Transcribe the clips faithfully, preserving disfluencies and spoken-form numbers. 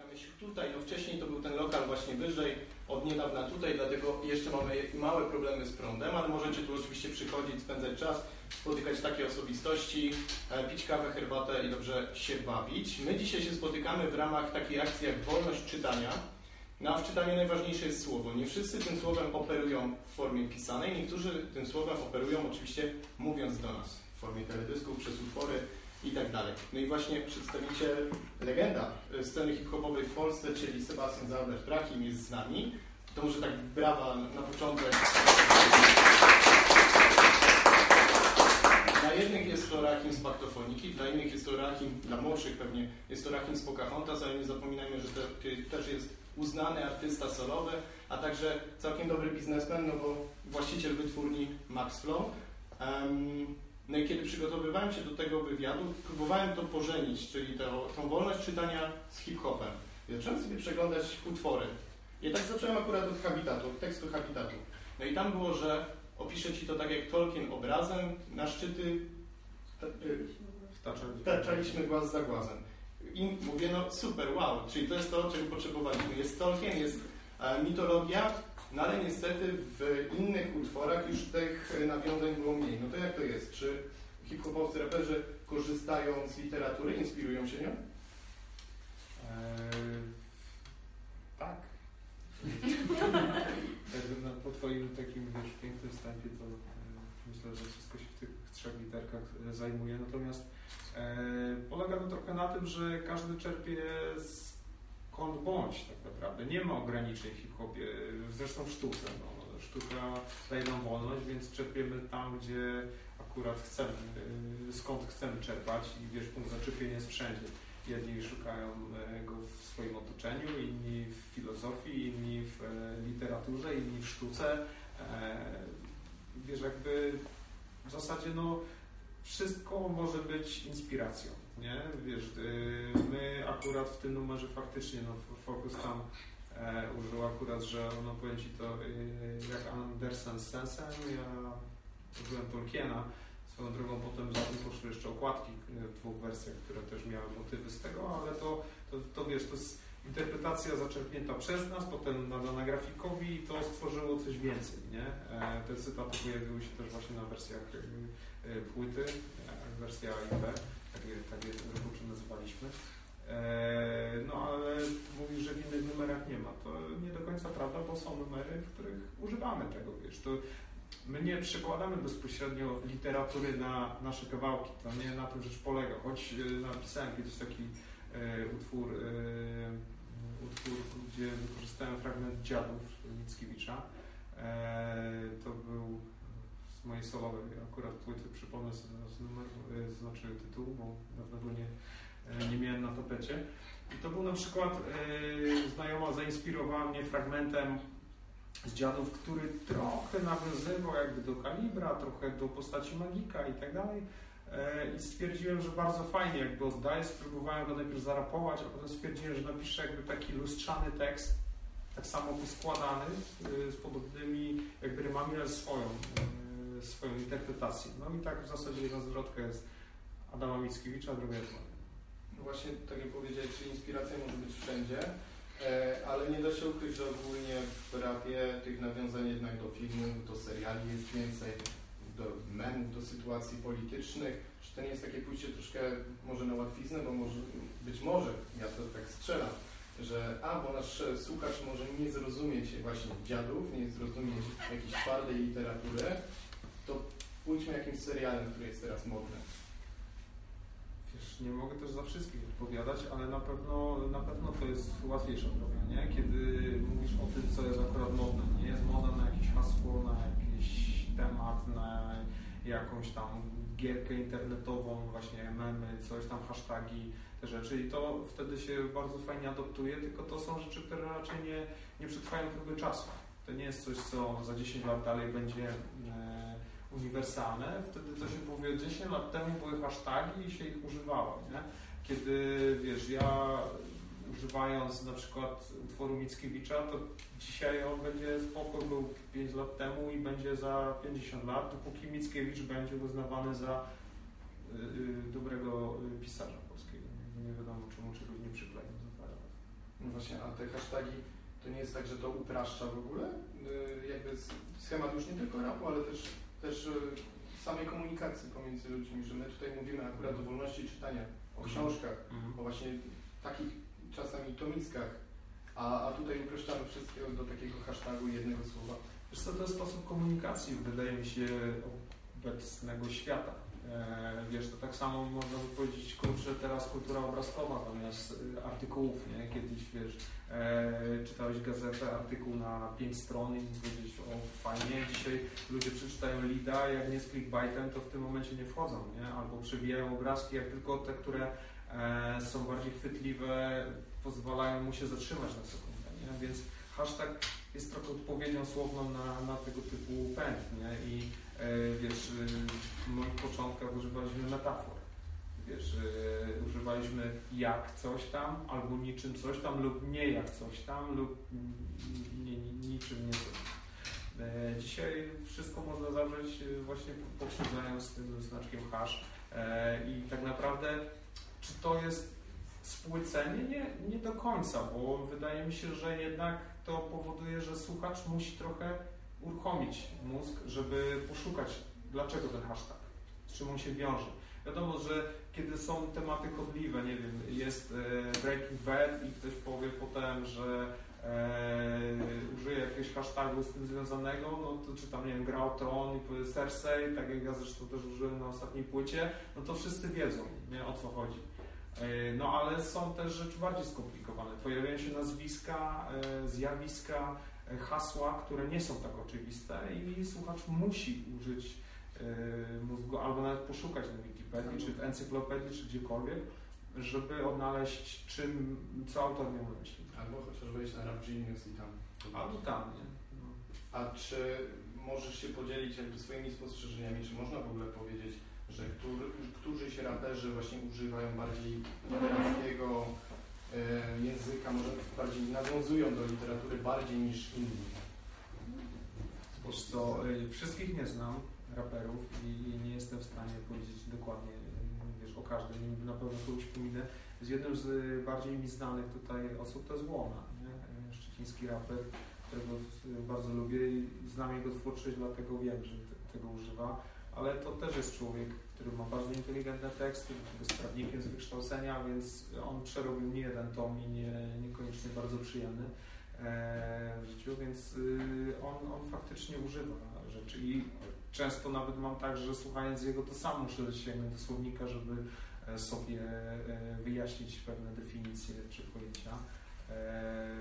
Myśl tutaj, no wcześniej to był ten lokal właśnie wyżej, od niedawna tutaj, dlatego jeszcze mamy małe problemy z prądem, ale możecie tu oczywiście przychodzić, spędzać czas, spotykać takie osobistości, pić kawę, herbatę i dobrze się bawić. My dzisiaj się spotykamy w ramach takiej akcji jak wolność czytania. No a w czytaniu najważniejsze jest słowo. Nie wszyscy tym słowem operują w formie pisanej, niektórzy tym słowem operują oczywiście mówiąc do nas w formie teledysków, przez utwory i tak dalej. No i właśnie przedstawiciel, legenda sceny hip-hopowej w Polsce, czyli Sebastian Zalbert-Rachim jest z nami. To może tak brawa na początek. Dla jednych jest to Rachim z Paktofoniki, dla innych jest to Rachim, dla młodszych pewnie jest to Rachim z Pocahontas, ale nie zapominajmy, że to też jest uznany artysta solowy, a także całkiem dobry biznesmen, no bo właściciel wytwórni Max Flow. Um, no i kiedy przygotowywałem się do tego wywiadu, próbowałem to pożenić, czyli to, tą wolność czytania z hip-hopem. Zacząłem sobie przeglądać utwory. I tak zacząłem akurat od Habitatu, od tekstu Habitatu. No i tam było, że opiszę Ci to tak jak Tolkien obrazem, na szczyty wtaczaliśmy głaz za głazem. I mówię, no super, wow, czyli to jest to, czego potrzebowaliśmy. Jest Tolkien, jest e, mitologia, no ale niestety w innych utworach już tych nawiązań było mniej. No to jak to jest? Czy hip-hopowcy raperzy korzystają z literatury, inspirują się nią? Eee, tak. Jakby na, po Twoim takim wiesz, pięknym wstępie to e, myślę, że wszystko się w tych trzech literkach zajmuje. Natomiast e, polega to trochę na tym, że każdy czerpie skąd bądź tak naprawdę. Nie ma ograniczeń w hip-hopie, zresztą w sztuce. No. Sztuka daje nam wolność, więc czerpiemy tam, gdzie akurat chcemy, skąd chcemy czerpać i wiesz, punkt zaczepienia jest wszędzie. Jedni szukają go w swoim otoczeniu, inni w filozofii, inni w literaturze, inni w sztuce. Wiesz, jakby w zasadzie no wszystko może być inspiracją, nie? Wiesz, my akurat w tym numerze faktycznie, no Focus tam e, użył akurat, że no powiem Ci to e, jak Andersen z Sensem, ja użyłem Tolkiena. Swoją drogą potem za tym poszły jeszcze okładki w dwóch wersjach, które też miały motywy z tego, ale to, to, to wiesz, to jest interpretacja zaczerpnięta przez nas, potem nadana grafikowi i to stworzyło coś więcej, nie? E, te cytaty pojawiły się też właśnie na wersjach e, płyty, e, wersja A i B, tak je, tak je roboczo nazywaliśmy. E, no ale mówisz, że w innych numerach nie ma. To nie do końca prawda, bo są numery, w których używamy tego, wiesz. To my nie przekładamy bezpośrednio literatury na nasze kawałki. To nie na tym rzecz polega. Choć e, napisałem kiedyś taki e, utwór, e, utwór, gdzie wykorzystałem fragment Dziadów Mickiewicza. E, to był z mojej solowej akurat płyty, przypomnę sobie z numer, e, znaczy tytuł, bo dawno go nie, e, nie miałem na tapecie. I to był na przykład e, znajoma zainspirowała mnie fragmentem z Dziadów, który trochę nawiązywał jakby do Kalibra, trochę do postaci Magika i tak dalej. I stwierdziłem, że bardzo fajnie jakby oddaję, spróbowałem go najpierw zarapować, a potem stwierdziłem, że napiszę jakby taki lustrzany tekst, tak samo poskładany, z podobnymi jakby rymami, ale swoją, swoją interpretacją. No i tak w zasadzie jedna zwrotka jest Adama Mickiewicza, a druga jest moja. No właśnie, tak jak powiedziałeś, że inspiracja może być wszędzie. Ale nie da się ukryć, że ogólnie w rapie tych nawiązań jednak do filmów, do seriali jest więcej, do memów, do sytuacji politycznych. Czy to nie jest takie pójście troszkę może na łatwiznę, bo może, być może, ja to tak strzelam, że a, bo nasz słuchacz może nie zrozumieć właśnie Dziadów, nie zrozumieć jakiejś twardej literatury, to pójdźmy jakimś serialem, który jest teraz modny. Nie mogę też za wszystkich odpowiadać, ale na pewno, na pewno to jest łatwiejsza droga, nie? Kiedy mówisz o tym, co jest akurat modne. Nie jest moda na jakieś hasło, na jakiś temat, na jakąś tam gierkę internetową, właśnie memy, coś tam, hasztagi, te rzeczy i to wtedy się bardzo fajnie adoptuje, tylko to są rzeczy, które raczej nie, nie przetrwają próby czasu. To nie jest coś, co za dziesięć lat dalej będzie e, uniwersalne, wtedy to się powie, dziesięć lat temu były hasztagi i się ich używało, nie? Kiedy, wiesz, ja używając na przykład utworu Mickiewicza, to dzisiaj on będzie spoko, był pięć lat temu i będzie za pięćdziesiąt lat, dopóki Mickiewicz będzie uznawany za y, y, dobrego pisarza polskiego. Nie wiadomo, czemu czegoś nie przykleją za parę lat. No właśnie, a te hasztagi to nie jest tak, że to upraszcza w ogóle? Yy, jakby schemat już nie tylko rapu, ale też, też yy, samej komunikacji pomiędzy ludźmi, że my tutaj mówimy akurat o wolności czytania, o książkach, Mhm. o właśnie takich czasami tomickach, a, a tutaj upraszczamy wszystko do takiego hasztagu jednego słowa. Wiesz co, to jest sposób komunikacji, wydaje mi się, obecnego świata. E, wiesz, to tak samo można by powiedzieć, kurczę, teraz kultura obrazkowa zamiast e, artykułów, nie? Kiedyś, wiesz, e, czytałeś gazetę, artykuł na pięć stron i powiedzieć, o fajnie, dzisiaj ludzie przeczytają lida, jak nie z clickbaitem, to w tym momencie nie wchodzą, nie? Albo przewijają obrazki, jak tylko te, które e, są bardziej chwytliwe, pozwalają mu się zatrzymać na sekundę, nie? Więc hashtag jest trochę odpowiedzią słowną na, na tego typu pęd, nie? I e, wiesz, w moich początkach używaliśmy metafor. Wiesz, e, używaliśmy jak coś tam, albo niczym coś tam, lub nie jak coś tam, lub nie, nie, niczym nie coś. E, dzisiaj wszystko można zawrzeć właśnie poprzedzając tym znaczkiem hash. E, I tak naprawdę, czy to jest spłycenie? Nie, nie do końca, bo wydaje mi się, że jednak to powoduje, że słuchacz musi trochę uruchomić mózg, żeby poszukać, dlaczego ten hashtag, z czym on się wiąże. Wiadomo, że kiedy są tematy kodliwe, nie wiem, jest e, Breaking Bad i ktoś powie potem, że e, użyje jakiegoś hashtagu z tym związanego, no to czy tam, nie wiem, gra o Tron i powie Cersei, tak jak ja zresztą też użyłem na ostatniej płycie, no to wszyscy wiedzą, nie, o co chodzi. No ale są też rzeczy bardziej skomplikowane. Pojawiają się nazwiska, zjawiska, hasła, które nie są tak oczywiste i słuchacz musi użyć mózgu albo nawet poszukać na Wikipedii, czy w encyklopedii, czy gdziekolwiek, żeby odnaleźć, czym, co autor miał na myśli. Albo chociaż wejść na Rap Genius i tam. Albo tam, nie? No. A czy możesz się podzielić jakby swoimi spostrzeżeniami, czy można w ogóle powiedzieć, że który, którzyś raperzy właśnie używają bardziej literackiego e, języka, może bardziej nawiązują do literatury bardziej niż inni? Wiesz co, wszystkich nie znam raperów i nie jestem w stanie powiedzieć dokładnie, wiesz, o każdym, na pewno kogoś pominę. Z jednym z bardziej mi znanych tutaj osób to jest Łona, nie? Szczeciński raper, którego bardzo lubię i znam jego twórczość, dlatego wiem, że te, tego używa. Ale to też jest człowiek, który ma bardzo inteligentne teksty, jest prawnikiem z wykształcenia, więc on przerobił nie jeden tom i nie, niekoniecznie bardzo przyjemny e, w życiu, więc y, on, on faktycznie używa rzeczy i często nawet mam tak, że słuchając jego to sam muszę sięgnąć do słownika, żeby sobie e, wyjaśnić pewne definicje czy pojęcia. E,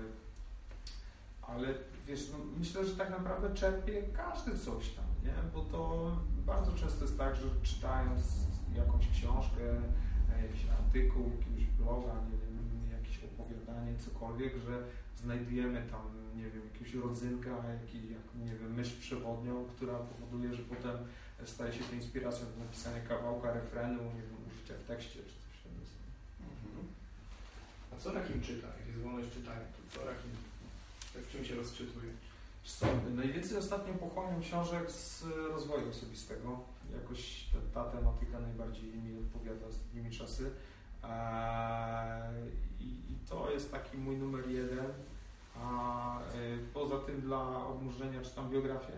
ale wiesz, no, myślę, że tak naprawdę czerpie każdy coś tam, nie? Bo to bardzo często jest tak, że czytając jakąś książkę, jakiś artykuł, jakiegoś bloga, nie wiem, jakieś opowiadanie, cokolwiek, że znajdujemy tam, nie wiem, jakiegoś rodzynka, jakiś, jak, nie wiem, myśl przewodnią, która powoduje, że potem staje się to inspiracją do napisania kawałka, refrenu, nie wiem, użycia w tekście, czy coś w tym stylu. Mhm. A co Rakim czyta? Jak jest wolność czytania, to co Rakim, w czym się rozczytuje? Co, najwięcej ostatnio pochłaniam książek z rozwoju osobistego. Jakoś ta, ta tematyka najbardziej mi odpowiada ostatnimi czasy. Eee, i, I to jest taki mój numer jeden. A e, poza tym dla odmurzenia czytam biografię.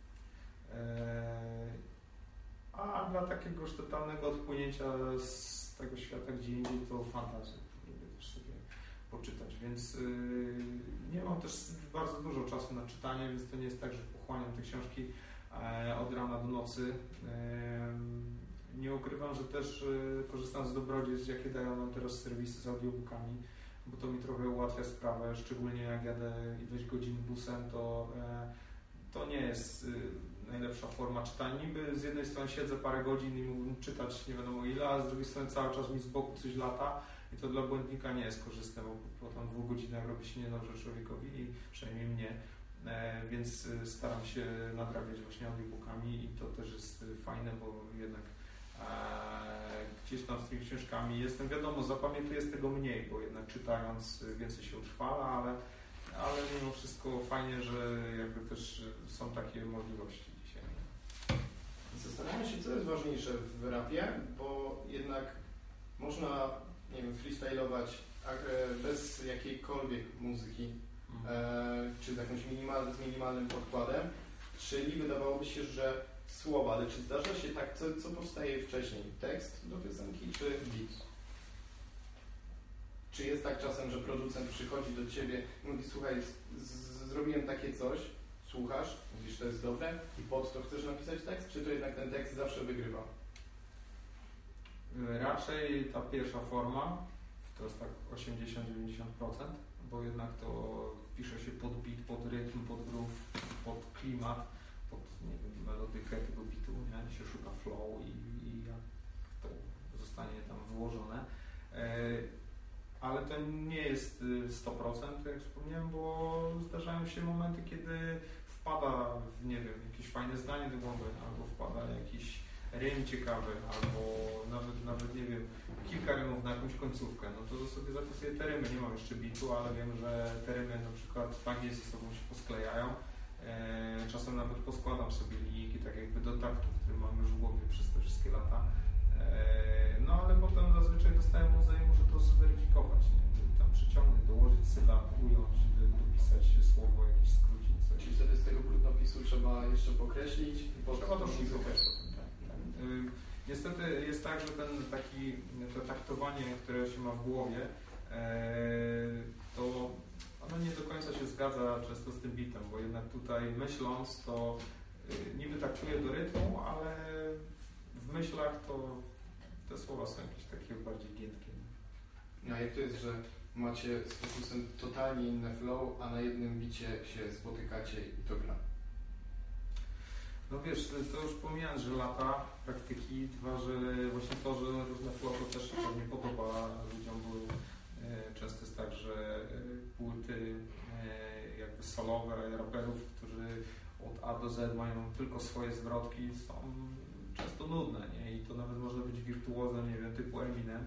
Eee, a dla takiego już totalnego odpłynięcia z tego świata gdzie indziej to fantazję. Lubię też sobie poczytać, więc yy, nie mam też bardzo dużo czasu na czytanie, więc to nie jest tak, że pochłaniam te książki e, od rana do nocy. E, nie ukrywam, że też e, korzystam z dobrodziejstw, jakie dają nam teraz serwisy z audiobookami, bo to mi trochę ułatwia sprawę, szczególnie jak jadę ileś godzin busem, to, e, to nie jest e, najlepsza forma czytania. Niby z jednej strony siedzę parę godzin i mógłbym czytać nie wiadomo ile, a z drugiej strony cały czas mi z boku coś lata. I to dla błędnika nie jest korzystne, bo po tam dwóch godzinach robi się niedobrze człowiekowi i przynajmniej mnie, e, więc staram się nadrabiać właśnie audiobookami i to też jest fajne, bo jednak e, gdzieś tam z tymi książkami jestem, wiadomo, zapamiętuję z tego mniej, bo jednak czytając więcej się utrwala, ale, ale mimo wszystko fajnie, że jakby też są takie możliwości dzisiaj. Zastanawiam się, co jest ważniejsze w rapie, bo jednak można, nie wiem, freestylować a, e, bez jakiejkolwiek muzyki, e, czy z jakimś minimal, z minimalnym podkładem, czyli wydawałoby się, że słowa, ale czy zdarza się tak, co, co powstaje wcześniej? Tekst do piosenki czy beat? Czy jest tak czasem, że producent przychodzi do ciebie i mówi, słuchaj, z, z, zrobiłem takie coś, słuchasz, mówisz, to jest dobre i pod to chcesz napisać tekst, czy to jednak ten tekst zawsze wygrywa? Raczej ta pierwsza forma, to jest tak osiemdziesiąt do dziewięćdziesięciu procent, bo jednak to pisze się pod beat, pod rytm, pod groove, pod klimat, pod, nie wiem, melodykę tego beatu, nie? Się szuka flow i, i jak to zostanie tam wyłożone. E, ale to nie jest sto procent, jak wspomniałem, bo zdarzają się momenty, kiedy wpada, w, nie wiem, jakieś fajne zdanie do głowy, albo wpada jakiś rym ciekawy, albo nawet, nawet, nie wiem, kilka rymów na jakąś końcówkę, no to sobie zapisuję te rymy, nie mam jeszcze bitu, ale wiem, że te rymy na przykład fajnie ze sobą się posklejają. E, czasem nawet poskładam sobie linijki tak jakby do taktu, który mam już w głowie przez te wszystkie lata. E, no ale potem zazwyczaj dostaję muzykę i muszę to zweryfikować, nie? Tam przyciągnąć, dołożyć sylab, ująć, dopisać słowo, jakiś skrócić coś. Czyli wtedy z tego brudnopisu trzeba jeszcze pokreślić i po Trzeba to muzykę. Y, Niestety jest tak, że ten taki, to taktowanie, które się ma w głowie, e, to ono nie do końca się zgadza często z tym bitem, bo jednak tutaj myśląc to y, niby taktuję do rytmu, ale w myślach to te słowa są jakieś takie bardziej giętkie. A jak to jest, że macie z fokusem totalnie inne flow, a na jednym bicie się spotykacie i to gra? No wiesz, to już pomijając, że lata praktyki, dwa, że właśnie to, że różne flow to też się pewnie podoba ludziom, bo e, często jest tak, że e, płyty e, jakby solowe raperów, którzy od A do Z mają tylko swoje zwrotki, są często nudne, nie? I to nawet można być wirtuozem, nie wiem, typu Eminem,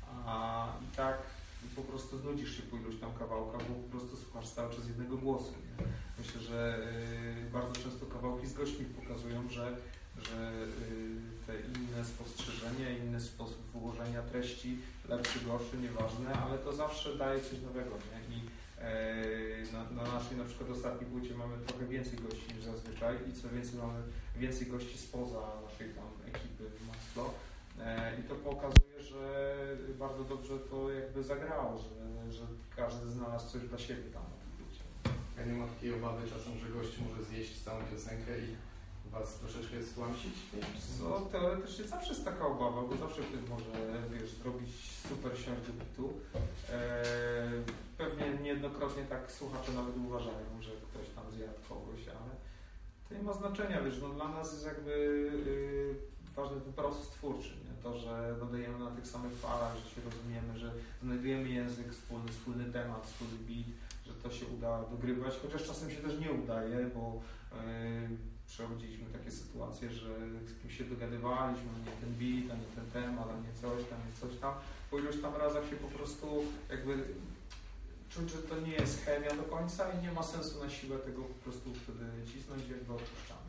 a i tak po prostu znudzisz się po iluś tam kawałkach, bo po prostu słuchasz cały czas jednego głosu, nie? Myślę, że y, bardzo często kawałki z gośćmi pokazują, że, że y, te inne spostrzeżenia, inny sposób wyłożenia treści, lepszy, gorszy, nieważne, ale to zawsze daje coś nowego, nie? I y, na, na naszej na przykład ostatniej płycie mamy trochę więcej gości niż zazwyczaj i co więcej mamy więcej gości spoza naszej tam ekipy Maxflow. I to pokazuje, że bardzo dobrze to jakby zagrało, że, że każdy znalazł coś dla siebie tam na tym płycie. Ja nie ma takiej obawy czasem, że gość może zjeść całą piosenkę i was troszeczkę stłamsić? No teoretycznie zawsze jest taka obawa, bo zawsze ktoś może, wiesz, zrobić super siąść do bitu. Eee, pewnie niejednokrotnie tak słuchacze nawet uważają, że ktoś tam zjadł kogoś, ale to nie ma znaczenia, wiesz, no dla nas jest jakby yy, ważny ten proces twórczy, nie? To, że dodajemy na tych samych falach, że się rozumiemy, że znajdujemy język wspólny, wspólny temat, wspólny beat, że to się uda dogrywać, chociaż czasem się też nie udaje, bo yy, przechodziliśmy takie sytuacje, że z kimś się dogadywaliśmy, nie ten beat, a nie ten temat, a nie coś tam, nie coś tam. Po iluś tam razach się po prostu jakby czuć, że to nie jest chemia do końca i nie ma sensu na siłę tego po prostu wtedy cisnąć, jakby opuszczamy.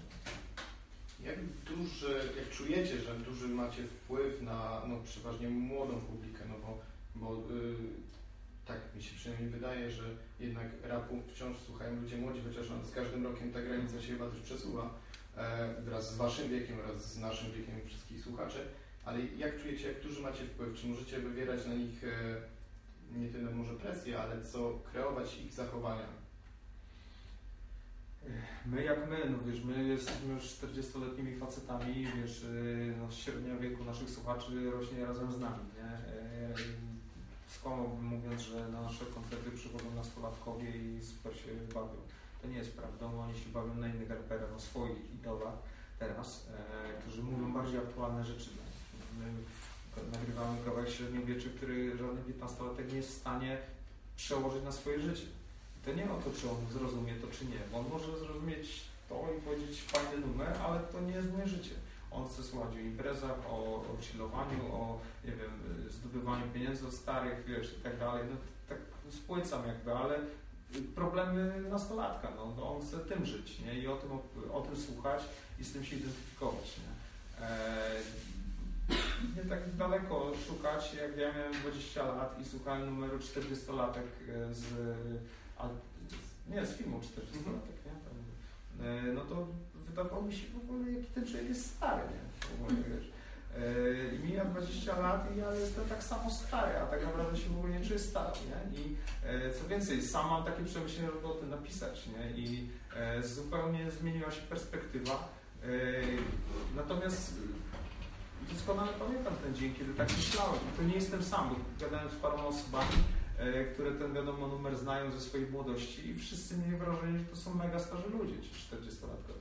Jak duży, jak czujecie, że duży macie wpływ na no, przeważnie młodą publikę, no bo, bo yy, tak mi się przynajmniej wydaje, że jednak rapu wciąż słuchają ludzie młodzi, chociaż on z każdym rokiem ta granica się chyba też przesuwa e, wraz z waszym wiekiem oraz z naszym wiekiem wszystkich słuchaczy, ale jak czujecie, jak duży macie wpływ? Czy możecie wywierać na nich e, nie tyle może presję, ale co kreować ich zachowania? My jak my, no wiesz, my jesteśmy już czterdziestoletnimi facetami, wiesz, no, średnia wieku naszych słuchaczy rośnie razem z nami, nie? Skłamałbym mówiąc, że na nasze koncerty przychodzą nastolatkowie i super się bawią. To nie jest prawdą, oni się bawią na innych raperach, na swoich idolach teraz, e, którzy mówią bardziej aktualne rzeczy. My nagrywamy kawałek średniowieczy, który żaden piętnastolatek nie jest w stanie przełożyć na swoje życie. To nie o to, czy on zrozumie to, czy nie, bo on może zrozumieć to i powiedzieć fajny numer, ale to nie jest moje życie. On chce słuchać o imprezach, o, o chillowaniu, o, nie wiem, zdobywaniu pieniędzy od starych, wiesz, i tak dalej. No tak spłycam jakby, ale problemy nastolatka, no, no on chce tym żyć, nie? I o tym, o, o tym słuchać i z tym się identyfikować, nie? E, nie tak daleko szukać, jak ja miałem dwadzieścia lat i słuchałem numeru czterdziestolatek z, a, nie, z filmu czterdziestolatek, nie? Tam, no to wydawało mi się w ogóle, jaki ten człowiek jest stary, nie? W ogóle, wiesz. I mija dwadzieścia lat i ja jestem tak samo stary, a tak naprawdę się w ogóle nie czuję stary, nie? I co więcej, sam mam takie przemyślenie, żeby o tym napisać, nie? I zupełnie zmieniła się perspektywa. Natomiast doskonale pamiętam ten dzień, kiedy tak myślałem. I to nie jestem sam, bo gadałem z paroma osobami, które ten wiadomo numer znają ze swojej młodości i wszyscy mieli wrażenie, że to są mega starzy ludzie, ci czterdziestolatkowie.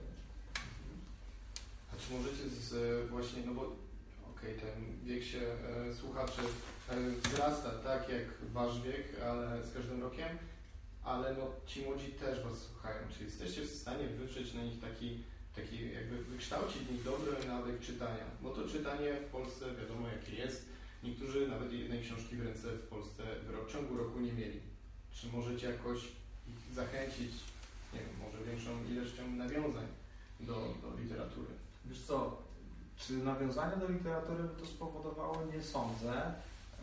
A czy możecie z właśnie, no bo okej, okay, ten wiek się e, słuchaczy e, wzrasta, tak jak wasz wiek, ale z każdym rokiem, ale no ci młodzi też was słuchają. Czy jesteście w stanie wywrzeć na nich taki, taki jakby wykształcić w nich dobry nawyk czytania? Bo to czytanie w Polsce wiadomo jakie jest. Niektórzy nawet jednej książki w ręce w Polsce w ciągu roku nie mieli. Czy możecie jakoś ich zachęcić, nie wiem, może większą ilością nawiązań do, do literatury? Wiesz co, czy nawiązanie do literatury by to spowodowało? Nie sądzę.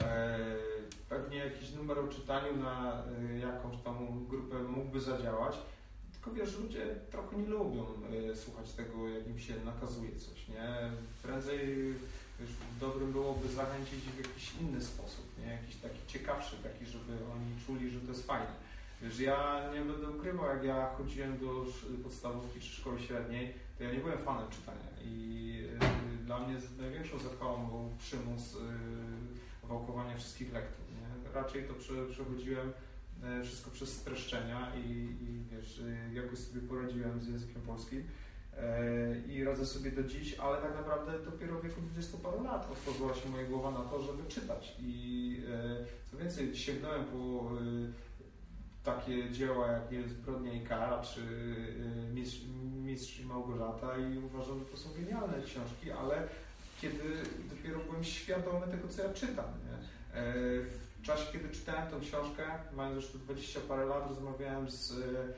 Pewnie jakiś numer o czytaniu na jakąś tam grupę mógłby zadziałać, tylko wiesz, ludzie trochę nie lubią słuchać tego, jak im się nakazuje coś, nie? Prędzej wiesz, dobrym byłoby zachęcić ich w jakiś inny sposób, nie? Jakiś taki ciekawszy, taki, żeby oni czuli, że to jest fajne. Wiesz, ja nie będę ukrywał, jak ja chodziłem do podstawówki czy szkoły średniej, to ja nie byłem fanem czytania i y, dla mnie największą zachwałą był przymus y, wałkowania wszystkich lektur, nie? Raczej to prze, przechodziłem y, wszystko przez streszczenia i, i wiesz, y, jakoś sobie poradziłem z językiem polskim y, i radzę sobie do dziś, ale tak naprawdę dopiero w wieku dwudziestu paru lat otworzyła się moja głowa na to, żeby czytać i y, co więcej, sięgnąłem po y, takie dzieła jak jest Zbrodnia i kara, czy Mistrz, Mistrz i Małgorzata i uważam, że to są genialne książki, ale kiedy dopiero byłem świadomy tego, co ja czytam, nie? W czasie, kiedy czytałem tę książkę, mając już tu dwadzieścia parę lat, rozmawiałem z,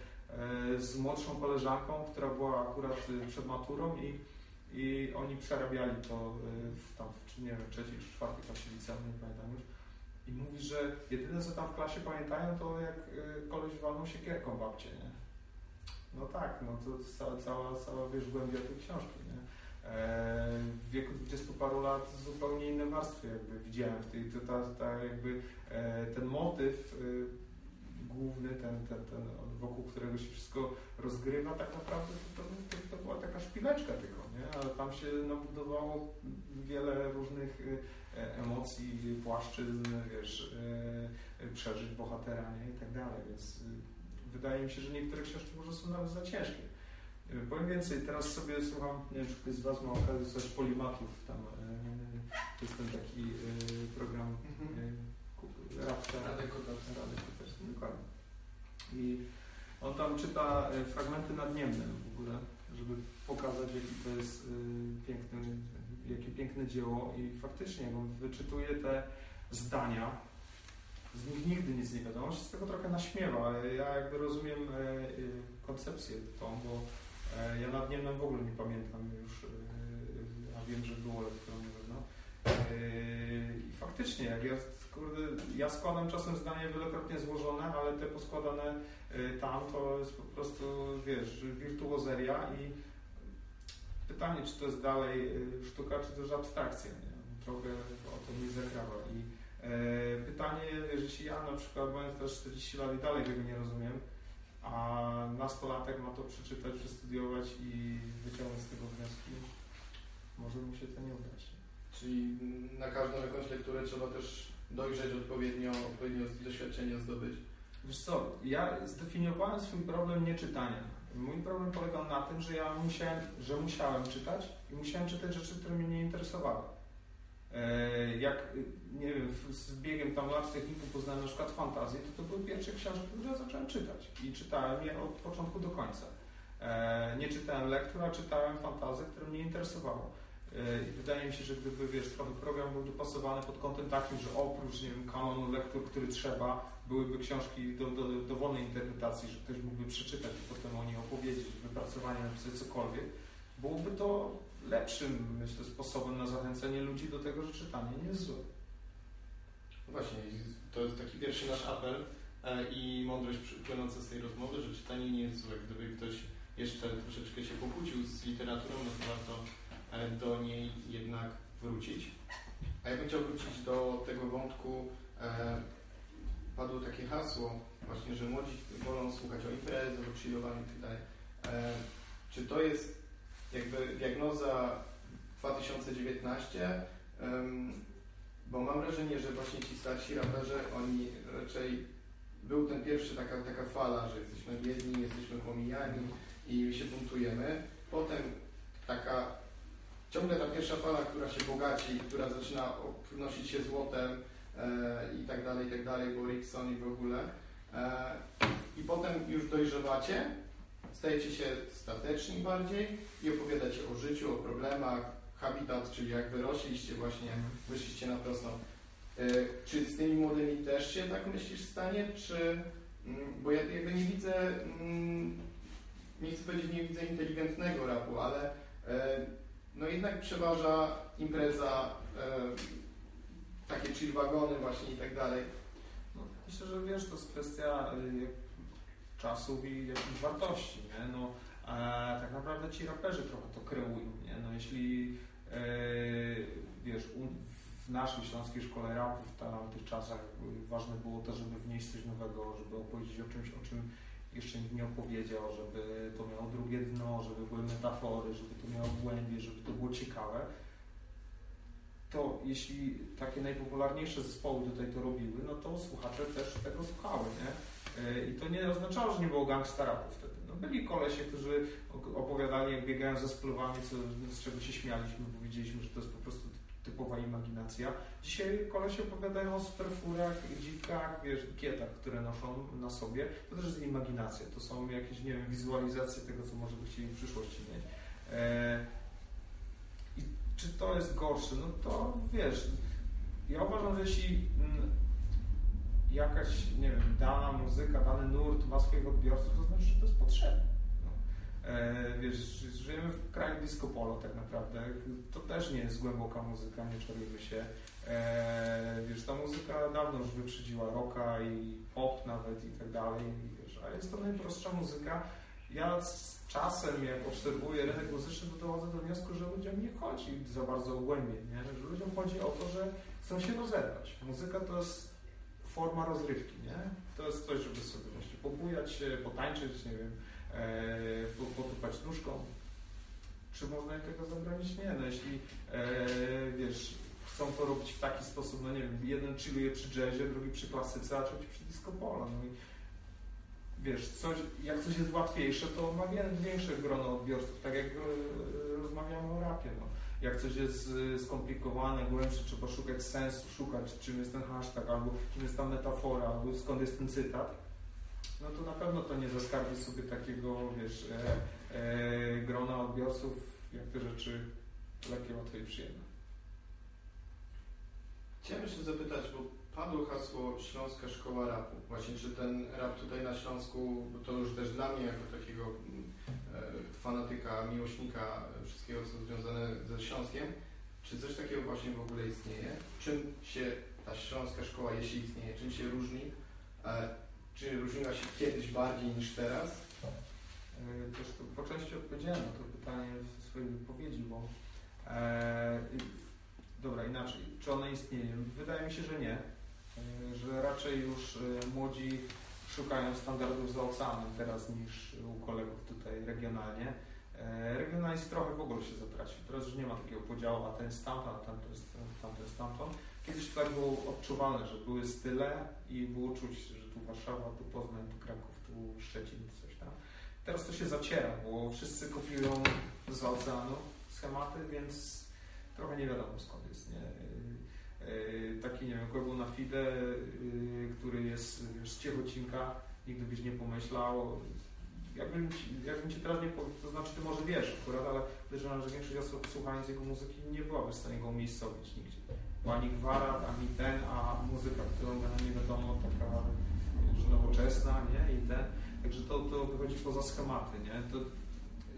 z młodszą koleżanką, która była akurat przed maturą i, i oni przerabiali to w, tam, w, nie wiem, trzeciej czy czwartej klasie liceum, nie pamiętam już. I mówi, że jedyne co tam w klasie pamiętają, to jak y, koleś walnął siekierką babcię, nie? No tak, no to cała, cała, cała wiesz, głębia tej książki, nie? E, w wieku dwudziestu paru lat zupełnie inne warstwy jakby widziałem w tej, to, ta, ta jakby e, ten motyw y, główny, ten, ten, ten wokół którego się wszystko rozgrywa, tak naprawdę to, to, to była taka szpileczka tylko, nie? Ale tam się nabudowało wiele różnych y, emocji, płaszczyzn, wiesz, yy, przeżyć bohatera, nie? I tak dalej, więc yy, wydaje mi się, że niektóre książki może są nawet za ciężkie. Yy, powiem więcej, teraz sobie słucham, nie wiem, czy ktoś z Was ma okazję słuchać Polimatów, tam yy, to jest ten taki yy, program yy, Radka, Radek Kotarski, dokładnie. I on tam czyta yy, fragmenty nadniemne w ogóle, żeby pokazać, jaki to jest yy, piękny jakie piękne dzieło i faktycznie, jak on wyczytuje te zdania, z nich nigdy nic nie wiadomo, on się z tego trochę naśmiewa, ale ja jakby rozumiem e, e, koncepcję tą, bo e, ja nad Niemnem w ogóle nie pamiętam już, e, a wiem, że było lekturą na pewno. E, I faktycznie, jak ja, kurde, ja składam czasem zdania wielokrotnie złożone, ale te poskładane e, tam to jest po prostu, wiesz, wirtuozeria i pytanie, czy to jest dalej sztuka, czy też abstrakcja, nie? Trochę o to mnie zakrawa. I e, pytanie, jeśli ja na przykład mając też czterdzieści lat i dalej tego nie rozumiem, a nastolatek ma to przeczytać, przestudiować i wyciągnąć z tego wnioski, może mu się to nie udać. Czyli na każdą jakąś lekturę trzeba też dojrzeć odpowiednio, odpowiednio doświadczenie zdobyć. Wiesz co, ja zdefiniowałem swój problem nieczytania. Mój problem polegał na tym, że ja musiałem, że musiałem czytać i musiałem czytać rzeczy, które mnie nie interesowały. E, jak, nie wiem, z biegiem tam lat techniku poznałem na przykład fantazję, to to były pierwsze książki, które ja zacząłem czytać i czytałem je od początku do końca. E, nie czytałem lektur, a czytałem fantazję, które mnie interesowało. E, I wydaje mi się, że gdyby, wiesz, trochę program był dopasowany pod kątem takim, że oprócz, nie wiem, kanonu lektur, który trzeba, byłyby książki do, do, do dowolnej interpretacji, że ktoś mógłby przeczytać i potem o niej opowiedzieć, wypracowanie, napisać cokolwiek, byłoby to lepszym, myślę, sposobem na zachęcenie ludzi do tego, że czytanie nie jest złe. Właśnie, to jest taki pierwszy nasz apel e, i mądrość płynąca z tej rozmowy, że czytanie nie jest złe. Gdyby ktoś jeszcze troszeczkę się pokłócił z literaturą, no to warto e, do niej jednak wrócić. A ja bym chciał wrócić do tego wątku, e, padło takie hasło właśnie, że młodzi wolą słuchać o imprezach, o chillowaniu itd. E, czy to jest jakby diagnoza dwa tysiące dziewiętnaście? Um, bo mam wrażenie, że właśnie ci starsi raperzy, oni raczej, był ten pierwszy taka, taka fala, że jesteśmy biedni, jesteśmy pomijani i się buntujemy. Potem taka, ciągle ta pierwsza fala, która się bogaci, która zaczyna obnosić się złotem e, i tak dalej, i tak dalej, bo Rickson i w ogóle. E, I potem już dojrzewacie, stajecie się stateczni bardziej i opowiadacie o życiu, o problemach. Habitat, czyli jak wyrośliście właśnie, wyszliście na prostą. Yy, czy z tymi młodymi też się tak myślisz stanie, czy... Yy, bo ja jakby nie widzę, yy, nie chcę powiedzieć, nie widzę inteligentnego rapu, ale yy, no jednak przeważa impreza, yy, takie chill wagony właśnie i tak dalej. No, myślę, że wiesz, to jest kwestia y, czasów i jakichś wartości, nie? No, a tak naprawdę ci raperzy trochę to kreują, nie? No, jeśli Yy, wiesz, w naszej śląskiej szkole rapu w tamtych czasach ważne było to, żeby wnieść coś nowego, żeby opowiedzieć o czymś, o czym jeszcze nikt nie opowiedział, żeby to miało drugie dno, żeby były metafory, żeby to miało głębie, żeby to było ciekawe. To jeśli takie najpopularniejsze zespoły tutaj to robiły, no to słuchacze też tego słuchały, nie? Yy, I to nie oznaczało, że nie było gangsta rapu wtedy. No byli kolesie, którzy opowiadali, jak biegają ze spluwami, co, z czego się śmialiśmy, bo wiedzieliśmy, że to jest po prostu typowa imaginacja. Dzisiaj kolesie opowiadają o superfurach, dziwkach, wiesz, kietach, które noszą na sobie. To też jest imaginacja. To są jakieś, nie wiem, wizualizacje tego, co może by chcieli w przyszłości mieć. Eee, I czy to jest gorsze? No to wiesz, ja uważam, że jeśli mm, jakaś, nie wiem, dana muzyka, dany nurt ma swoich odbiorców, to znaczy, że to jest potrzebne. No. E, wiesz, żyjemy w kraju disco polo tak naprawdę. To też nie jest głęboka muzyka, nie czarujmy się. E, wiesz, ta muzyka dawno już wyprzedziła rocka i pop nawet i tak dalej. Wiesz, a jest to najprostsza muzyka. Ja z czasem, jak obserwuję rynek muzyczny, to dochodzę do wniosku, że ludziom nie chodzi za bardzo o głębię, nie? Że ludziom chodzi o to, że chcą się rozerwać. Muzyka to jest forma rozrywki, nie? To jest coś, żeby sobie właśnie pobujać się, potańczyć, nie wiem, e, potupać nóżką. Czy można im tego zabronić? Nie. No jeśli, e, wiesz, chcą to robić w taki sposób, no nie wiem, jeden chilluje przy jazzie, drugi przy klasyce, a trzeci przy disco polo. No i wiesz, coś, jak coś jest łatwiejsze, to ma większe grono odbiorców, tak jak e, rozmawiamy o rapie, no. Jak coś jest skomplikowane, głębsze, trzeba szukać sensu, szukać, czym jest ten hashtag, albo czym jest ta metafora, albo skąd jest ten cytat, no to na pewno to nie zaskarbi sobie takiego, wiesz, e, e, grona odbiorców, jak te rzeczy lekkie, łatwe i przyjemne. Chciałem jeszcze zapytać, bo padło hasło Śląska Szkoła Rapu. Właśnie, czy ten rap tutaj na Śląsku, bo to już też dla mnie jako takiego e, fanatyka, miłośnika wszystkiego, co związane ze Śląskiem, czy coś takiego właśnie w ogóle istnieje? Czym się ta Śląska Szkoła, jeśli istnieje, czym się różni? E, czy różniła się kiedyś bardziej niż teraz? E, też to po części odpowiedziałem na to pytanie w swojej wypowiedzi, bo e, dobra, inaczej. Czy one istnieją? Wydaje mi się, że nie. Że raczej już młodzi szukają standardów za oceanem teraz niż u kolegów tutaj regionalnie. Regionalizm trochę w ogóle się zatracił. Teraz już nie ma takiego podziału, a ten jest stamtąd, a ten jest, tamten jest stamtąd. Kiedyś tak było odczuwalne, że były style i było czuć, że tu Warszawa, tu Poznań, tu Kraków, tu Szczecin, coś tam. Teraz to się zaciera, bo wszyscy kopiują za oceanu schematy, więc trochę nie wiadomo skąd jest, nie? Taki, nie wiem, Kłębu na Fide, który jest wiesz, z Ciechocinka, nigdy byś nie pomyślał. Jakbym ci, jakbym ci teraz nie powiedział, to znaczy ty może wiesz akurat, ale podejrzewam, że większość osób słuchając jego muzyki nie byłaby w stanie go umiejscowić nigdzie. Bo ani gwarat, ani ten, a muzyka, którą nie wiadomo, taka wiesz, nowoczesna, nie? I ten. Także to, to wychodzi poza schematy, nie? To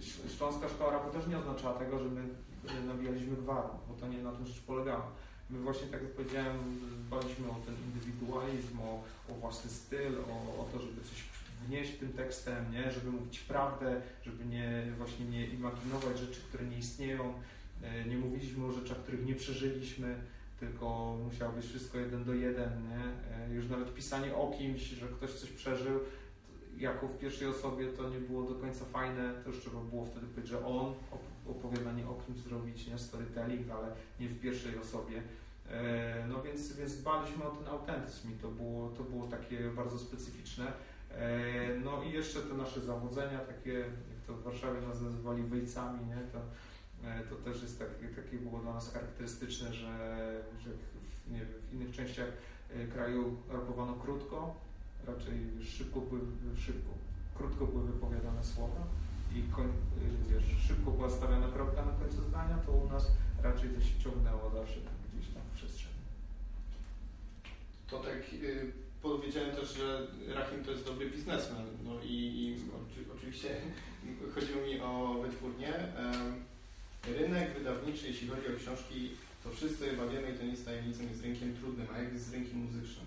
Śląska Szkoła Rapu też nie oznaczała tego, że my nawijaliśmy gwarą, bo to nie na tym rzecz polegało. My właśnie, tak jak powiedziałem, dbaliśmy o ten indywidualizm, o, o własny styl, o, o to, żeby coś wnieść tym tekstem, nie? Żeby mówić prawdę, żeby nie, właśnie nie imaginować rzeczy, które nie istnieją. Nie mówiliśmy o rzeczach, których nie przeżyliśmy, tylko musiało być wszystko jeden do jeden, nie? Już nawet pisanie o kimś, że ktoś coś przeżył, jako w pierwszej osobie to nie było do końca fajne, to już trzeba było wtedy powiedzieć, że on, opowiadanie o kimś zrobić, nie? Storytelling, ale nie w pierwszej osobie. No więc, więc dbaliśmy o ten autentyzm i to było, to było takie bardzo specyficzne. No i jeszcze te nasze zawodzenia, takie, jak to w Warszawie nas nazywali wejcami, nie? To, to też jest takie, takie było dla nas charakterystyczne, że, że w, nie wiem, w innych częściach kraju rapowano krótko, raczej szybko były, szybko, krótko były wypowiadane słowa i koń, wiesz, szybko była stawiana kropka na końcu zdania, to u nas raczej to się ciągnęło zawsze tak gdzieś tam w przestrzeni. To tak yy, powiedziałem też, że Rahim to jest dobry biznesmen, no i, i oczy, oczywiście chodziło mi o wytwórnię. Yy, rynek wydawniczy, jeśli chodzi o książki, to wszyscy chyba wiemy i to nie jest tajemnicą, jest rynkiem trudnym, a jak jest z rynkiem muzycznym?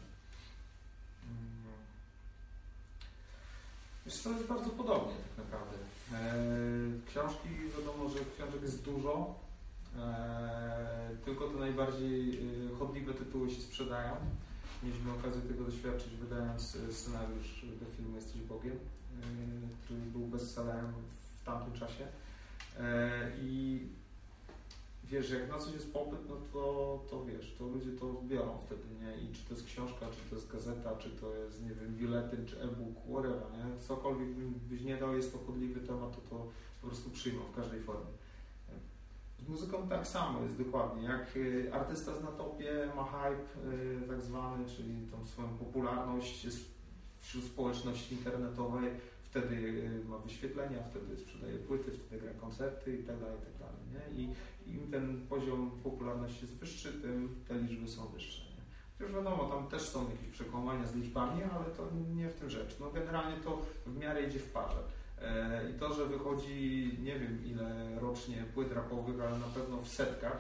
Wiesz co, jest bardzo podobnie tak naprawdę. E, książki, wiadomo, że książek jest dużo, e, tylko te najbardziej e, chodliwe tytuły się sprzedają. Mieliśmy okazję tego doświadczyć, wydając scenariusz do filmu Jesteś Bogiem, e, który był bestsellerem w tamtym czasie. E, I wiesz, jak na coś jest popyt, no to, to wiesz, to ludzie to biorą wtedy, nie? I czy to jest książka, czy to jest gazeta, czy to jest, nie wiem, biuletyn, czy e-book, whatever, nie? Cokolwiek byś nie dał, jest to chodliwy temat, to to po prostu przyjmą w każdej formie. Z muzyką tak samo jest dokładnie, jak artysta jest na topie, ma hype tak zwany, czyli tą swoją popularność jest wśród społeczności internetowej, wtedy ma wyświetlenia, wtedy sprzedaje płyty, wtedy gra koncerty i tak dalej, i tak dalej, nie? I im ten poziom popularności jest wyższy, tym te liczby są wyższe. Nie? Już wiadomo, tam też są jakieś przekłamania z liczbami, ale to nie w tym rzecz. No generalnie to w miarę idzie w parze. E, I to, że wychodzi, nie wiem ile rocznie płyt rapowych, ale na pewno w setkach,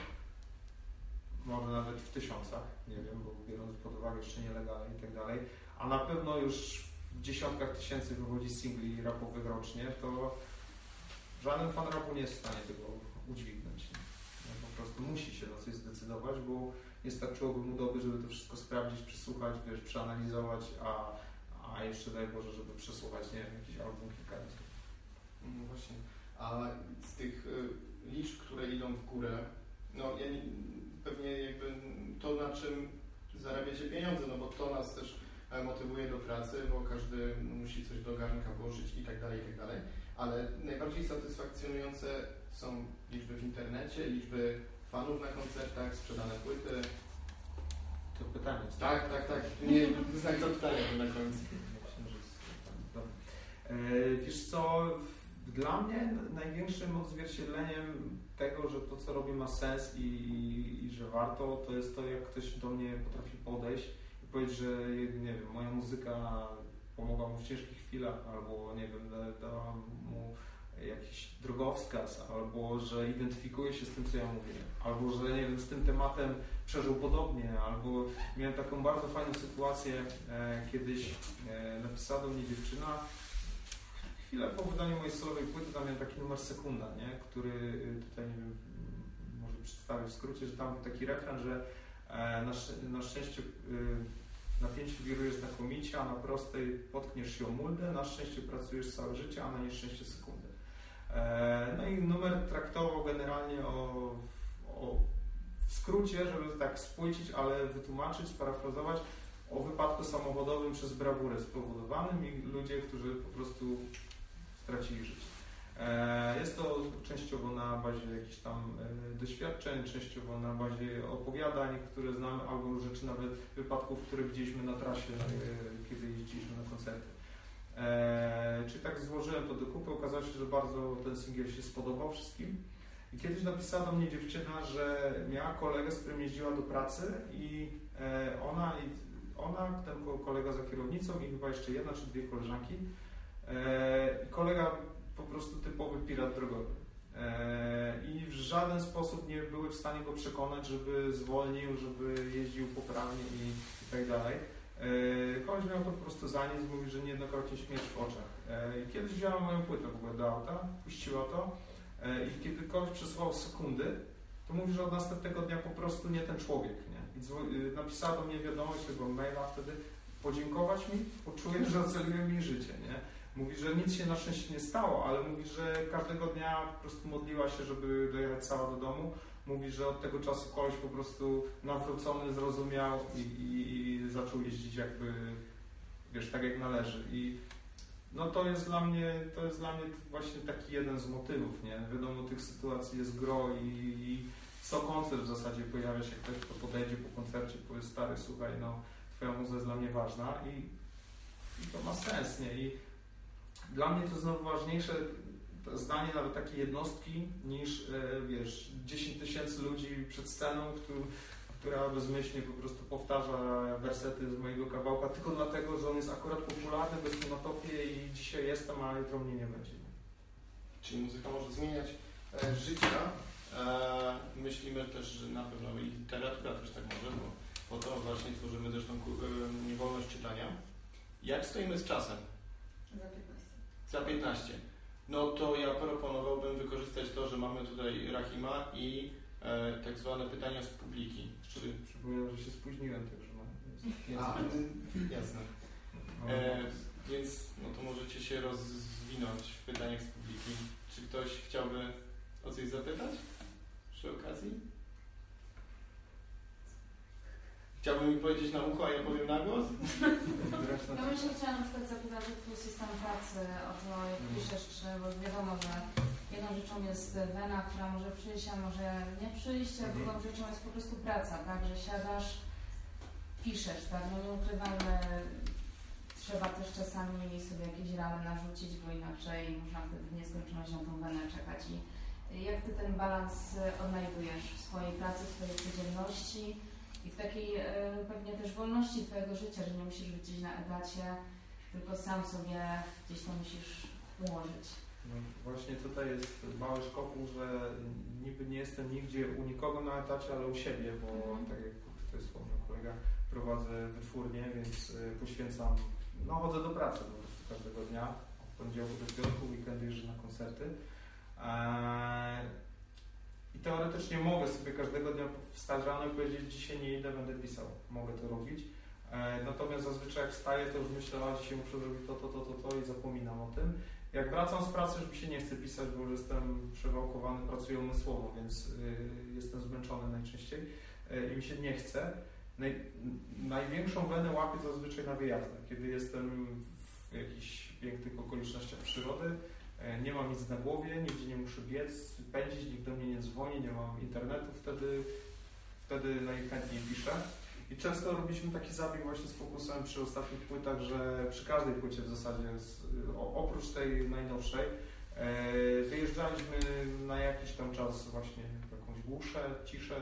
może nawet w tysiącach, nie wiem, bo biorąc pod uwagę jeszcze nielegalne i tak dalej, a na pewno już w dziesiątkach tysięcy wychodzi singli rapowych rocznie, to żaden fan rapu nie jest w stanie tego udźwignąć. Nie? Po prostu musi się na coś zdecydować, bo nie starczyłoby mu doby, żeby to wszystko sprawdzić, przesłuchać, wiesz, przeanalizować, a, a jeszcze daj Boże, żeby przesłuchać, nie wiem, jakiś album kilka razy. No właśnie, a z tych y, liczb, które idą w górę, no ja nie, pewnie jakby to, na czym zarabiacie pieniądze, no bo to nas też motywuje do pracy, bo każdy musi coś do garnka włożyć i tak dalej, i tak dalej. Ale najbardziej satysfakcjonujące są liczby w internecie, liczby fanów na koncertach, sprzedane płyty. To pytanie jest. Tak, tak, tak. Nie, znak zapytania na końcu. Myślę, że jest tam, e, wiesz co, dla mnie największym odzwierciedleniem tego, że to co robię ma sens i, i, i że warto, to jest to, jak ktoś do mnie potrafi podejść i powiedzieć, że nie wiem, moja muzyka pomogła mu w ciężkich chwilach, albo nie wiem, dała mu jakiś drogowskaz, albo że identyfikuje się z tym, co ja mówię, albo że nie wiem, z tym tematem przeżył podobnie, albo miałem taką bardzo fajną sytuację, e, kiedyś e, napisała do mnie dziewczyna, chwilę po wydaniu mojej solowej płyty, tam miałem taki numer Sekunda, nie? Który tutaj, nie wiem, może przedstawię w skrócie, że tam był taki refren, że e, na, na szczęście e, na pięciu wirujesz znakomicie, a na prostej potkniesz się o muldę, na szczęście pracujesz całe życie, a na nieszczęście sekundę. E, no i numer traktował generalnie o, o w skrócie, żeby tak spłycić, ale wytłumaczyć, sparafrazować, o wypadku samochodowym przez brawurę spowodowanym i ludzie, którzy po prostu stracili życie. Jest to częściowo na bazie jakichś tam doświadczeń, częściowo na bazie opowiadań, które znamy, albo rzeczy nawet wypadków, które widzieliśmy na trasie, kiedy jeździliśmy na koncerty. Czyli tak złożyłem to do kupy, okazało się, że bardzo ten singiel się spodobał wszystkim. I kiedyś napisała do mnie dziewczyna, że miała kolegę, z którym jeździła do pracy i ona, ona ten kolega za kierownicą i chyba jeszcze jedna czy dwie koleżanki. I kolega po prostu typowy pirat drogowy. I w żaden sposób nie były w stanie go przekonać, żeby zwolnił, żeby jeździł poprawnie i, i tak dalej. Koleś miał to po prostu za nic, mówi, że niejednokrotnie śmierć w oczach. Kiedyś wzięła moją płytę w ogóle do auta, puściła to i kiedy koleś przesuwał sekundy, to mówi, że od następnego dnia po prostu nie ten człowiek, nie? I napisała do mnie wiadomość, tego maila wtedy, podziękować mi, bo czuję, że ocaliłem mi życie, nie? Mówi, że nic się na szczęście nie stało, ale mówi, że każdego dnia po prostu modliła się, żeby dojechać cała do domu. Mówi, że od tego czasu koleś po prostu nawrócony, zrozumiał i, i, i zaczął jeździć jakby, wiesz, tak jak należy. I no to jest dla mnie, to jest dla mnie właśnie taki jeden z motywów, nie? Wiadomo, tych sytuacji jest gro i, i co koncert w zasadzie pojawia się, ktoś, kto podejdzie po koncercie, powie, stary, słuchaj, no twoja muza jest dla mnie ważna i, i to ma sens, nie? I dla mnie to jest znowu ważniejsze to zdanie nawet takiej jednostki niż, wiesz, dziesięć tysięcy ludzi przed sceną, który, która bezmyślnie po prostu powtarza wersety z mojego kawałka tylko dlatego, że on jest akurat popularny, bo jestem na topie i dzisiaj jestem, a jutro mnie nie będzie. Czyli muzyka może zmieniać e, życia. E, myślimy też, że na pewno i literatura też tak może, bo po to właśnie tworzymy też tą e, wolność czytania. Jak stoimy z czasem? Za piętnaście. Za piętnaście. No to ja proponowałbym wykorzystać to, że mamy tutaj Rahima i e, tak zwane pytania z publiki. Czyli... Przypominam, że się spóźniłem także. No, A, jasne. E, więc no to możecie się rozwinąć w pytaniach z publiki. Czy ktoś chciałby o coś zapytać przy okazji? Chciałbym mi powiedzieć na ucho, a ja powiem na głos? Ja bym się chciała na przykład zapytać o twój system pracy, o to jak piszesz, czy, bo wiadomo, że jedną rzeczą jest wena, która może przyjść, a może nie przyjść, a drugą rzeczą jest po prostu praca, tak, że siadasz, piszesz, tak, no nie ukrywajmy, trzeba też czasami sobie jakieś ramy narzucić, bo inaczej można wtedy w nieskończoność na tą wenę czekać. I jak ty ten balans odnajdujesz w swojej pracy, w swojej codzienności? I w takiej y, pewnie też wolności twojego życia, że nie musisz być gdzieś na etacie, tylko sam sobie gdzieś to musisz ułożyć. No właśnie tutaj jest mały szkopuł, że niby nie jestem nigdzie u nikogo na etacie, ale u siebie, bo mm. tak jak tutaj wspomniał kolega, prowadzę wytwórnię, więc y, poświęcam, no chodzę do pracy po prostu każdego dnia, od poniedziałku do piątku, weekendy jeżdżę na koncerty. Eee, I teoretycznie mogę sobie każdego dnia wstać rano i powiedzieć, dzisiaj nie idę, będę pisał. Mogę to robić. E, natomiast zazwyczaj jak wstaję, to już myślę, a dzisiaj muszę zrobić to, to, to, to, to i zapominam o tym. Jak wracam z pracy, już mi się nie chce pisać, bo już jestem przewałkowany, pracuję umysłowo, więc y, jestem zmęczony najczęściej y, i mi się nie chce. Naj, największą wenę łapię zazwyczaj na wyjazdach, kiedy jestem w jakichś pięknych okolicznościach przyrody. Nie mam nic na głowie, nigdzie nie muszę biec, pędzić, nikt do mnie nie dzwoni, nie mam internetu, wtedy, wtedy najchętniej piszę. I często robiliśmy taki zabieg właśnie z Focusem przy ostatnich płytach, że przy każdej płycie w zasadzie, z, oprócz tej najnowszej, e, wyjeżdżaliśmy na jakiś tam czas właśnie w jakąś głuszę, ciszę,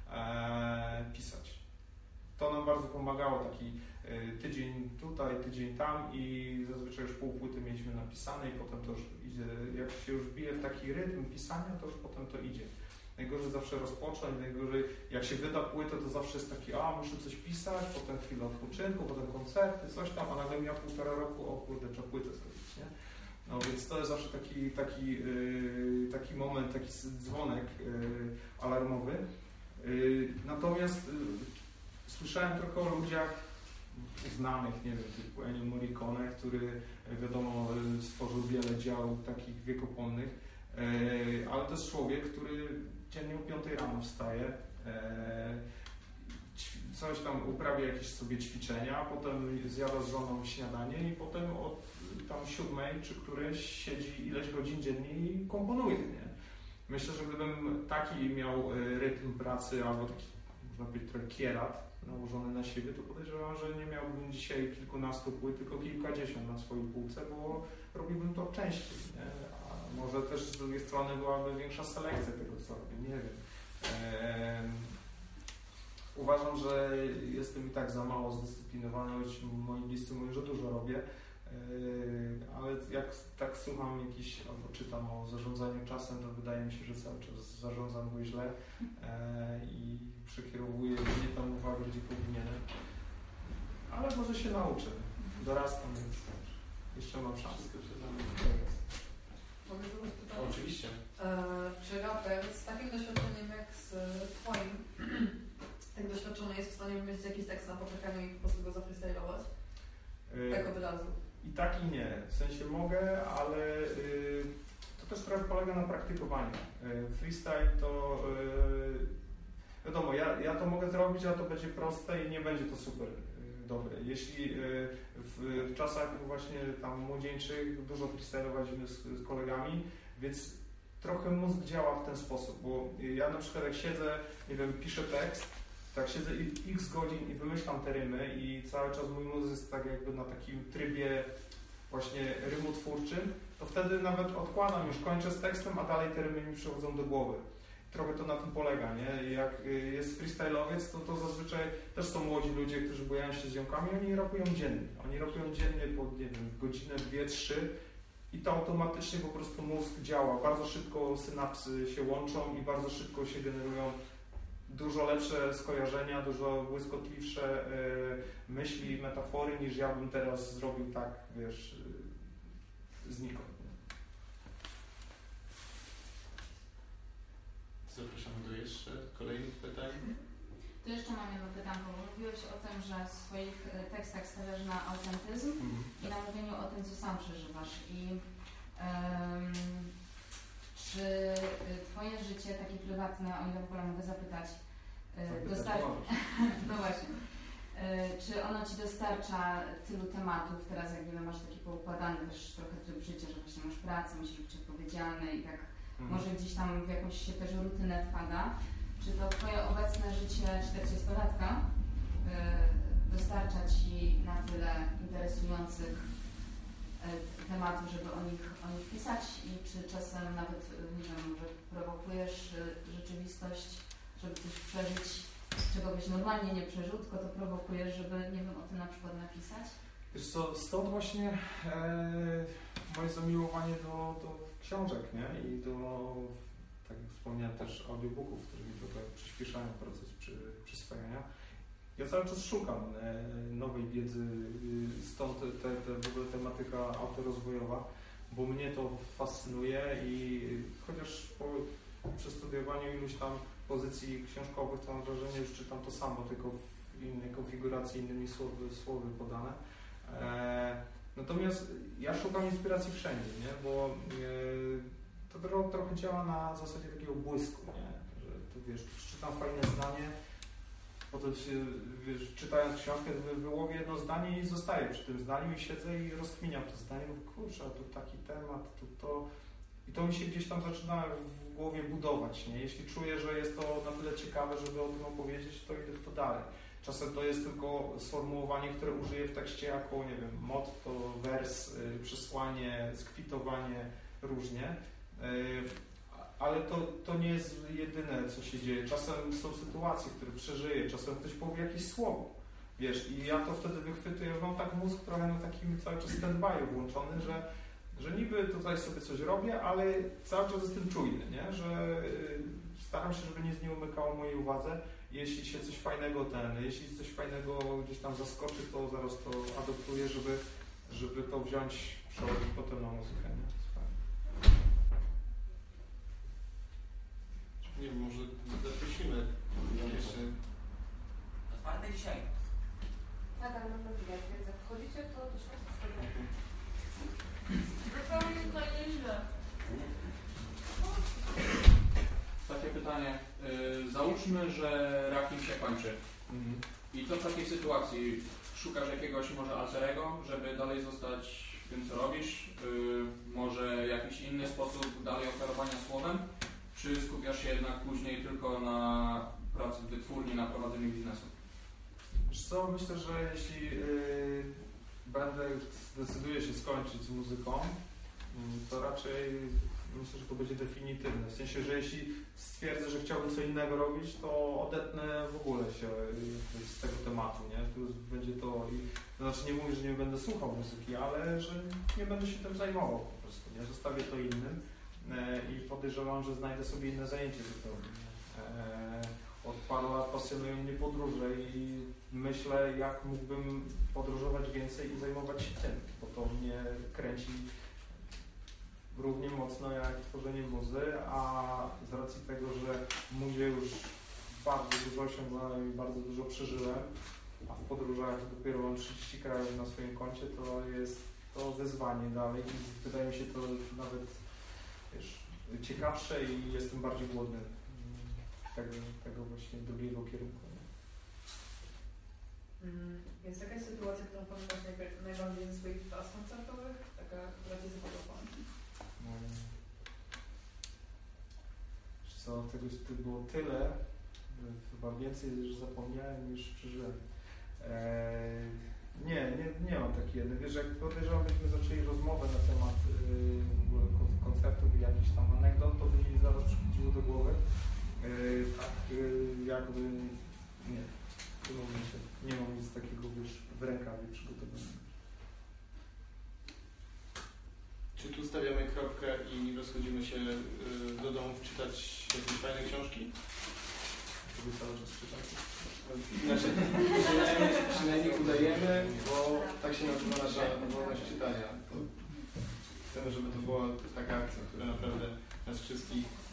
e, pisać. To nam bardzo pomagało, taki tydzień tutaj, tydzień tam i zazwyczaj już pół płyty mieliśmy napisane i potem to już idzie, jak się już wbije w taki rytm pisania, to już potem to idzie. Najgorzej zawsze rozpocząć, najgorzej jak się wyda płytę, to zawsze jest taki, a muszę coś pisać, potem chwilę odpoczynku, potem koncerty, coś tam, a nagle mija półtora roku, o kurde, trzeba płytę zrobić, nie? No więc to jest zawsze taki, taki, yy, taki moment, taki dzwonek yy, alarmowy. Yy, natomiast yy, słyszałem trochę o ludziach znanych, nie wiem, typu Ennio Morricone, który wiadomo stworzył wiele dzieł takich wiekopomnych, ale to jest człowiek, który dziennie o piątej rano wstaje, coś tam uprawia jakieś sobie ćwiczenia, potem zjada z żoną śniadanie i potem od tam siódmej czy którejś siedzi ileś godzin dziennie i komponuje, nie? Myślę, że gdybym taki miał rytm pracy albo taki, można powiedzieć, trochę kierat nałożony na siebie, to podejrzewam, że nie miałbym dzisiaj kilkunastu płyt, tylko kilkadziesiąt na swojej półce, bo robiłbym to częściej, nie? A może też z drugiej strony byłaby większa selekcja tego, co robię, nie wiem. Eee, uważam, że jestem i tak za mało zdyscyplinowany, choć moi bliscy mówią, że dużo robię, ale jak tak słucham jakiś, albo czytam o zarządzaniu czasem, to wydaje mi się, że cały czas zarządzam go źle i przekierowuję nie tam uwagę, gdzie powinienem. Ale może się nauczę. Dorastam, więc jeszcze mam szansę. Mogę zadać pytanie? Oczywiście. E, czy raper z takim doświadczeniem jak z twoim, tak doświadczony jest w stanie wymyślić jakiś tekst na poczekaniu i po prostu go zafreestylować? Tak od razu. I tak i nie. W sensie mogę, ale y, to też trochę polega na praktykowaniu. Y, freestyle to y, wiadomo, ja, ja to mogę zrobić, a to będzie proste i nie będzie to super y, dobre. Jeśli y, w, w czasach właśnie tam młodzieńczych dużo freestylowaliśmy z, z kolegami, więc trochę mózg działa w ten sposób, bo ja na przykład jak siedzę, nie wiem, piszę tekst, tak siedzę x godzin i wymyślam te rymy i cały czas mój mózg jest tak jakby na takim trybie właśnie rymotwórczym, to wtedy nawet odkładam, już kończę z tekstem, a dalej te rymy mi przychodzą do głowy. Trochę to na tym polega, nie? Jak jest freestyle'owiec, to, to zazwyczaj też są młodzi ludzie, którzy bojają się z ziomkami, oni rapują dziennie. Oni rapują dziennie po, nie wiem, godzinę, dwie, trzy i to automatycznie po prostu mózg działa. Bardzo szybko synapsy się łączą i bardzo szybko się generują dużo lepsze skojarzenia, dużo błyskotliwsze y, myśli, metafory, niż ja bym teraz zrobił tak, wiesz, y, znikąd. Zapraszamy do jeszcze kolejnych pytań. To jeszcze mam jedno pytanko, bo mówiłeś o tym, że w swoich tekstach stawiasz na autentyzm mm. i na mówieniu o tym, co sam przeżywasz. I um, czy twoje życie takie prywatne, o ile w ogóle mogę zapytać, dostarcza, no właśnie, czy ono ci dostarcza tylu tematów, teraz jak wiemy, masz taki poukładany też trochę tryb życia, że właśnie masz pracę, musisz być odpowiedzialny i tak mm. może gdzieś tam w jakąś się też rutynę wpada. Czy to twoje obecne życie czterdziestolatka y, dostarcza ci na tyle interesujących y, tematów, żeby o nich, o nich pisać i czy czasem nawet, nie wiem, może prowokujesz y, rzeczywistość, żeby coś przeżyć, czego byś normalnie nie przeżył, tylko to prowokujesz, żeby, nie wiem, o tym na przykład napisać? Wiesz co, stąd właśnie e, moje zamiłowanie do, do książek, nie? I do, tak jak wspomniałem, też audiobooków, które mi trochę przyspieszają proces przy, przyswajania. Ja cały czas szukam e, nowej wiedzy, e, stąd te, te, w ogóle tematyka autorozwojowa, bo mnie to fascynuje i chociaż po przestudiowaniu iluś tam pozycji książkowych, to mam wrażenie, że czytam to samo, tylko w innej konfiguracji, innymi słowy, słowy podane. E, natomiast ja szukam inspiracji wszędzie, nie? Bo e, to trochę, trochę działa na zasadzie takiego błysku, nie? Że tu wiesz, czytam fajne zdanie, potem się, wiesz, czytając książkę wy, wyłowię jedno zdanie i zostaję przy tym zdaniu i siedzę i rozkminiam to zdanie, mówię, kurczę, a tu taki temat, tu to... I to mi się gdzieś tam zaczyna w głowie budować, nie? Jeśli czuję, że jest to na tyle ciekawe, żeby o tym opowiedzieć, to idę w to dalej. Czasem to jest tylko sformułowanie, które użyję w tekście jako, nie wiem, motto, wers, yy, przesłanie, skwitowanie, różnie. Yy, ale to, to nie jest jedyne, co się dzieje. Czasem są sytuacje, które przeżyję, czasem ktoś powie jakieś słowo, wiesz, i ja to wtedy wychwytuję, że mam tak mózg trochę na takim cały czas stand-by włączony, że że niby tutaj sobie coś robię, ale cały czas jestem czujny, nie? Że staram się, żeby nic nie umykało mojej uwadze. Jeśli się coś fajnego ten, jeśli coś fajnego gdzieś tam zaskoczy, to zaraz to adoptuję, żeby, żeby to wziąć, przełożyć potem na muzykę, nie? Nie wiem, może zaprosimy jeszcze. Otwarte dzisiaj. Tak, ale mam nadzieję, jak jak wchodzicie, to do środka wchodzicie. Zupełnie to nieźle. Takie pytanie. Yy, załóżmy, że ranking się kończy. Mhm. I co w takiej sytuacji? Szukasz jakiegoś może alterego, żeby dalej zostać w tym, co robisz? Yy, może jakiś inny sposób dalej operowania słowem? Czy skupiasz się jednak później tylko na pracy w wytwórni, na prowadzeniu biznesu? Wiesz co, myślę, że jeśli yy, będę, zdecyduję się skończyć z muzyką, yy, to raczej myślę, że to będzie definitywne. W sensie, że jeśli stwierdzę, że chciałbym co innego robić, to odetnę w ogóle się y, z tego tematu, nie? Tu będzie to, i, to znaczy nie mówię, że nie będę słuchał muzyki, ale że nie będę się tym zajmował po prostu, nie? Zostawię to innym e, i podejrzewam, że znajdę sobie inne zajęcie zupełnie. E, od paru lat pasjonują mnie podróże i myślę, jak mógłbym podróżować więcej i zajmować się tym, bo to mnie kręci równie mocno jak tworzenie muzy, a z racji tego, że w muzie już bardzo dużo osiągnąłem i bardzo dużo przeżyłem, a w podróżach dopiero mam trzydzieści krajów na swoim koncie, to jest to wyzwanie dalej i wydaje mi się to nawet, wiesz, ciekawsze i jestem bardziej głodny tego, tego właśnie drugiego kierunku. Mm, Jest jakaś sytuacja, którą pamiętasz najpierw- najbardziej ze swoich tras koncertowych? Taka, która Cię zapadła? Wiesz co, tego to było tyle, chyba więcej już zapomniałem niż przeżyłem. Eee, nie, nie, nie mam takiej jednej. Wiesz, jak podejrzewam, byśmy zaczęli rozmowę na temat yy, w ogóle kon- koncertów i jakichś tam anegdot, to by mi zaraz przychodziło do głowy. Yy, tak, yy, jakby nie, w tym momencie nie mam nic takiego, wiesz, w rękawie przygotowanego. Czy tu stawiamy kropkę i rozchodzimy się y, do domu czytać jakieś fajne książki? To wy cały czas czytacie? Znaczy, przynajmniej, przynajmniej udajemy, bo tak się nazywa nasza wolność czytania. To chcemy, żeby to była taka akcja, która naprawdę nas wszystkich